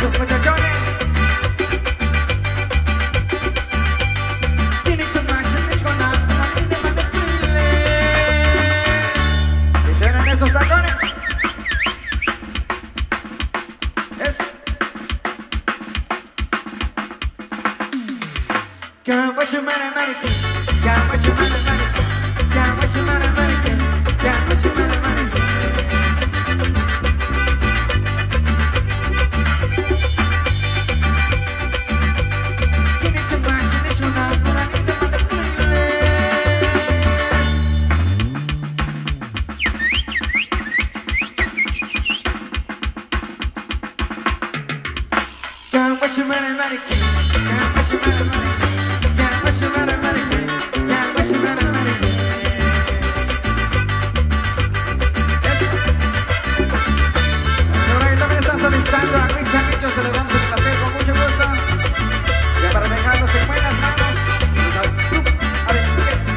esos muchachones. Y suenan esos tacones. Eso. Can't watch your man American. Can't watch your man American. Can't watch your man American. Can't watch your man American. Give me some rice and this one up, but I need them on the playlist. Can't watch your man American. Can't watch your man American. Can't watch your man American. Can't watch your man American. Ahora que también están solicitando a Luis Chamillo, se le vamos a placer con mucho gusto. Ya para dejarlos en buenas manos. A ver,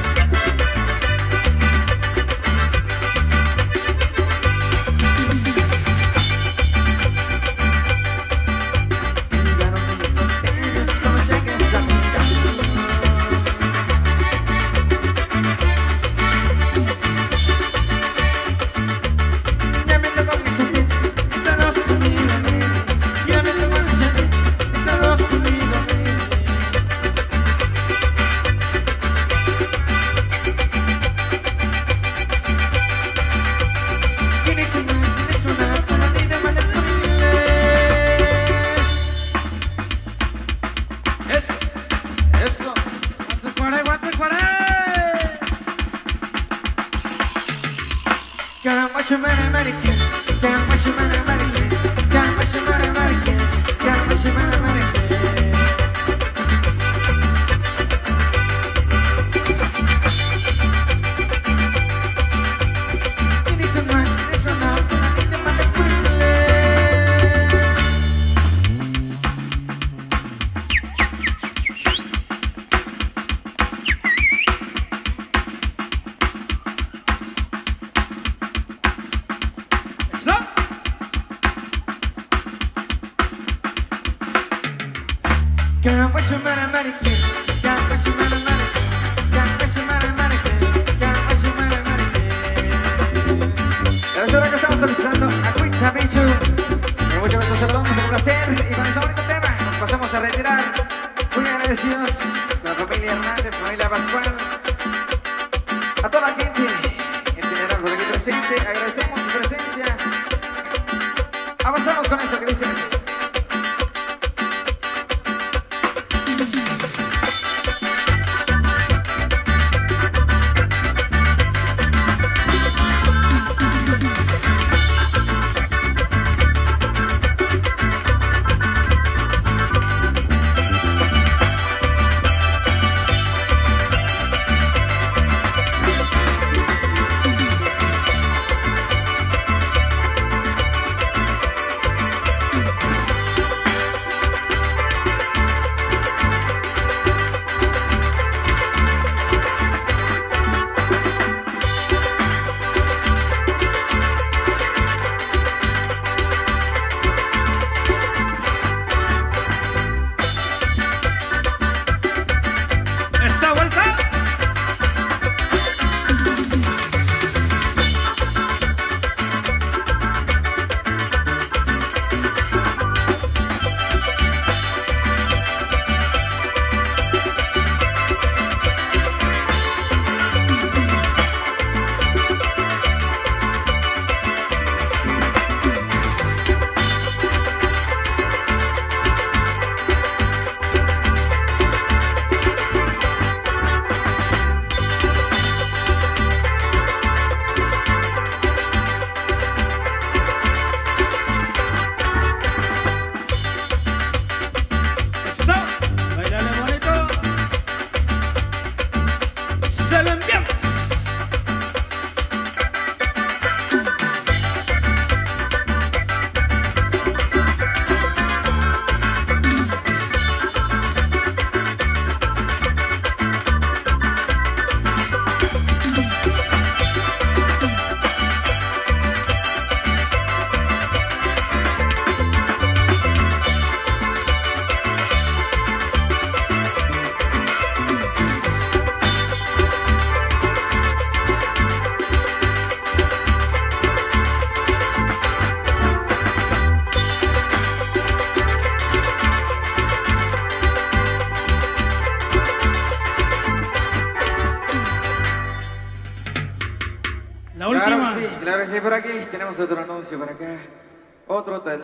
can't watch your man American. Can't watch your man American. Can't watch your man American. Can't watch your man American. You need some rice in this one now, but I need them on the can't watch your man American. Can't watch your man American. Can't watch your man American. Can't watch your man American. Es hora que estamos solicitando a Quick Chavichu. Y mucho gusto saludamos, un placer. Y con ese bonito tema nos pasamos a retirar. Muy agradecidos con la familia Hernández, familia Pascual. A toda la gente en general por aquí presente. Agradecemos su presencia. Avanzamos con esto que dice así. claro que sí, por aquí tenemos otro anuncio por acá. Otro